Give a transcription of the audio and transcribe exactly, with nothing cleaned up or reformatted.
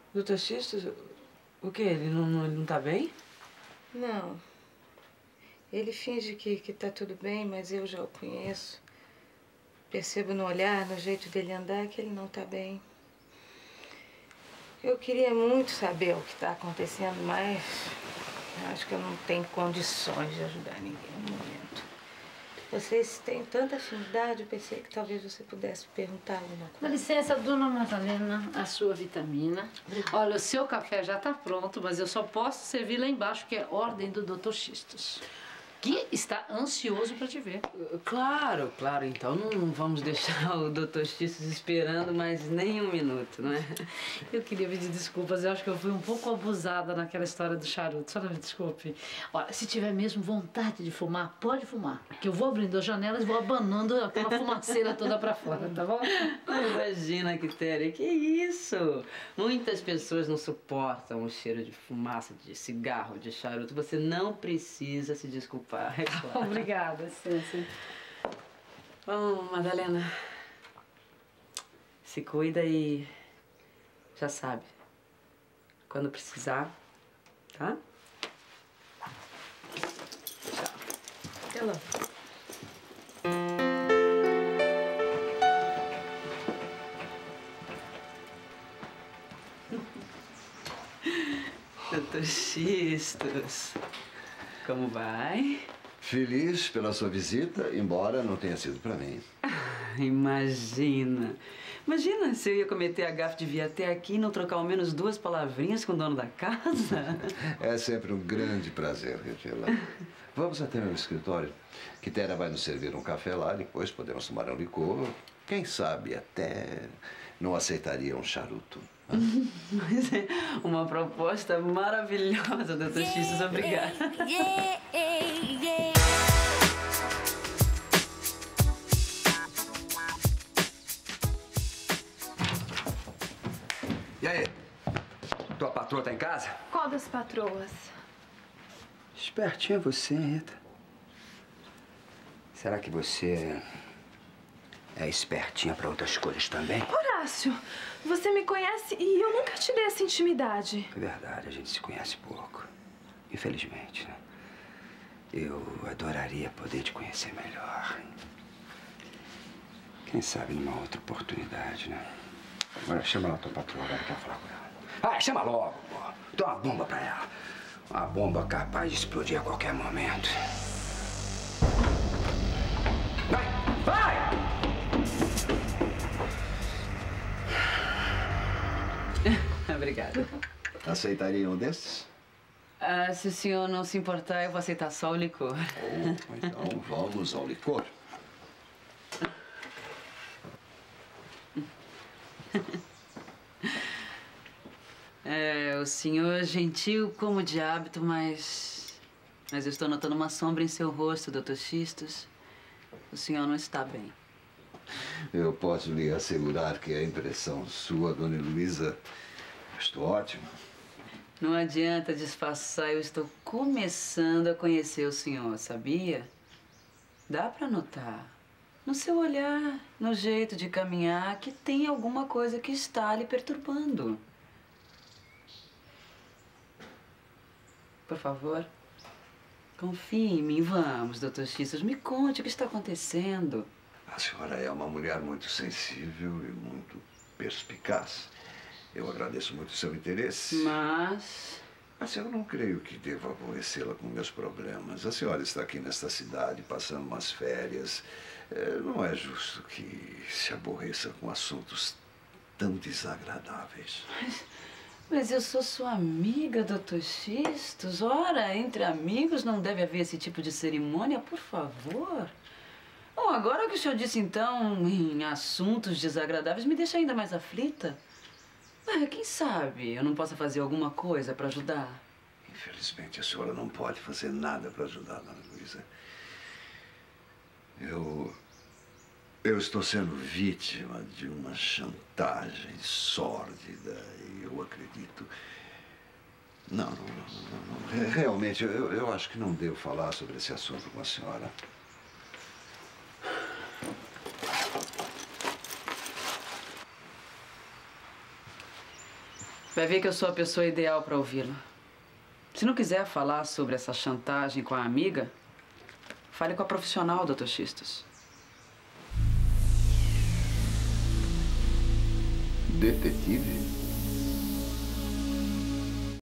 doutor Xistos, o quê? Ele não, não, ele não tá bem? Não. Ele finge que, que tá tudo bem, mas eu já o conheço. Percebo no olhar, no jeito dele andar, que ele não tá bem. Eu queria muito saber o que tá acontecendo, mas acho que eu não tenho condições de ajudar ninguém no momento. Vocês têm tanta afinidade, eu pensei que talvez você pudesse perguntar alguma coisa. Dá licença, dona Madalena, a sua vitamina. Olha, o seu café já está pronto, mas eu só posso servir lá embaixo, que é ordem do doutor Xistos, que está ansioso para te ver. Claro, claro. Então não vamos deixar o doutor Xistos esperando mais nem um minuto, não é? Eu queria pedir desculpas, eu acho que eu fui um pouco abusada naquela história do charuto. Só me desculpe. Olha, se tiver mesmo vontade de fumar, pode fumar. Que eu vou abrindo as janelas e vou abanando aquela fumaceira toda pra fora, tá bom? Imagina, Quitéria, que isso? Muitas pessoas não suportam o cheiro de fumaça, de cigarro, de charuto. Você não precisa se desculpar. É claro. Obrigada, Cência. Bom, Madalena, se cuida e já sabe, quando precisar, tá? Tchau. Até logo. doutor Xistos, como vai? Feliz pela sua visita, embora não tenha sido para mim. Ah, imagina. Imagina se eu ia cometer a gafe de vir até aqui e não trocar ao menos duas palavrinhas com o dono da casa. É sempre um grande prazer, Regina. Vamos até meu escritório. Quitéria vai nos servir um café lá, depois podemos tomar um licor. Quem sabe até não aceitaria um charuto. Mas é uma proposta maravilhosa, doutor Xistos. Obrigada. Yeah, yeah. E aí? Tua patroa tá em casa? Qual das patroas? Espertinha você, hein, Rita? Será que você é espertinha pra outras coisas também? Horácio, você me conhece e eu nunca te dei essa intimidade. É verdade, a gente se conhece pouco. Infelizmente, né? Eu adoraria poder te conhecer melhor. Quem sabe numa outra oportunidade, né? Agora chama lá a tua patroa, agora quero falar com ela. Ah, chama logo, pô. Dá uma bomba pra ela. Uma bomba capaz de explodir a qualquer momento. Vai! Vai! Obrigada. Aceitaria um desses? Ah, se o senhor não se importar, eu vou aceitar só o licor. Oh, então vamos ao licor. É, o senhor é gentil como de hábito, mas... Mas eu estou notando uma sombra em seu rosto, doutor Xistos. O senhor não está bem. Eu posso lhe assegurar que é impressão sua, dona Heloísa. Estou ótimo. Não adianta disfarçar, eu estou começando a conhecer o senhor, sabia? Dá para notar. No seu olhar, no jeito de caminhar, que tem alguma coisa que está lhe perturbando. Por favor, confie em mim. Vamos, doutor Xistos, me conte o que está acontecendo. A senhora é uma mulher muito sensível e muito perspicaz. Eu agradeço muito o seu interesse. Mas... Mas eu não creio que devo aborrecê-la com meus problemas. A senhora está aqui nesta cidade, passando umas férias. É, não é justo que se aborreça com assuntos tão desagradáveis. Mas, mas eu sou sua amiga, doutor Xistos. Ora, entre amigos não deve haver esse tipo de cerimônia, por favor. Bom, agora que o senhor disse, então, em assuntos desagradáveis, me deixa ainda mais aflita. Ah, quem sabe eu não possa fazer alguma coisa para ajudar? Infelizmente, a senhora não pode fazer nada para ajudar, dona Luísa. Eu... Eu estou sendo vítima de uma chantagem sórdida e eu acredito... Não, não, não, não, não. Realmente, eu, eu acho que não devo falar sobre esse assunto com a senhora. Vai ver que eu sou a pessoa ideal para ouvi-la. Se não quiser falar sobre essa chantagem com a amiga, fale com a profissional, doutor Xistos. Detetive?